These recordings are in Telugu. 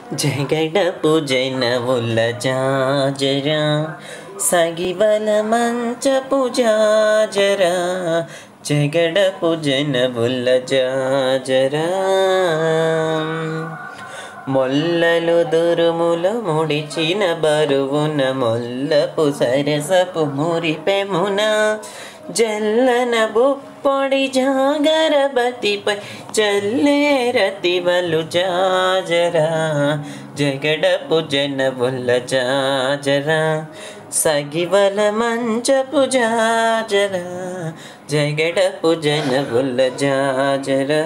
జగడపు జనముల జాజరా సగివల మంచపు జాజరా జగడపు జనముల జాజరా మొల్లలు దురుములు ముడిచిన బరువున మొల్లపు సరసపు మురిపెమున జల్లన బుప్పొడి జాగరబతిపై చల్లేరతివలు జాజరా జగడపు జనముల జాజరా సగివల మంచపు జాజరా జగడపు జనముల జాజరా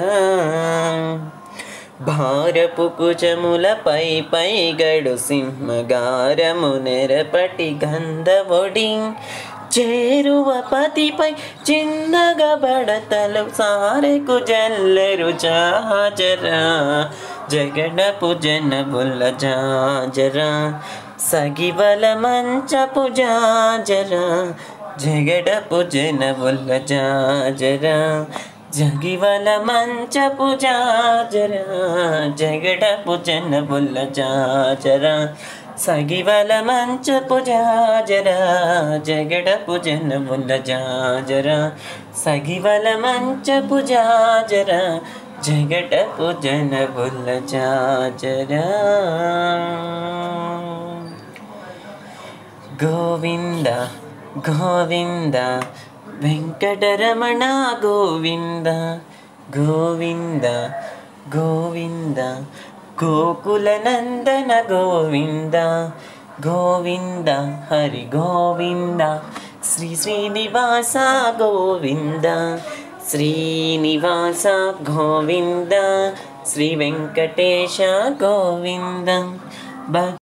భారపు కుచములపై పై గడు సింహగారము నెరపటి గంధవొడి చేరువ పతిపై చిన్నగా బడతలు సారెకు జల్లెరు జాజరా జగడపు జనముల జాజరా సగివల మంచపు జాజరా జగడపు జనముల జాజరా జగివల మంచపు జాజరా జగడపు జనముల జాజరా సగివల మంచపు జాజరా జగడపు జనముల జాజరా సగివల మంచపు జాజరా జగడపు జనముల జాజరా గోవింద గోవింద వెంకటరమణ గోవింద గోవింద గోవింద గోకుల నందన గోవింద గోవింద హరి గోవింద శ్రీ శ్రీనివాస గోవింద శ్రీనివాస గోవింద శ్రీ వెంకటేశ గోవింద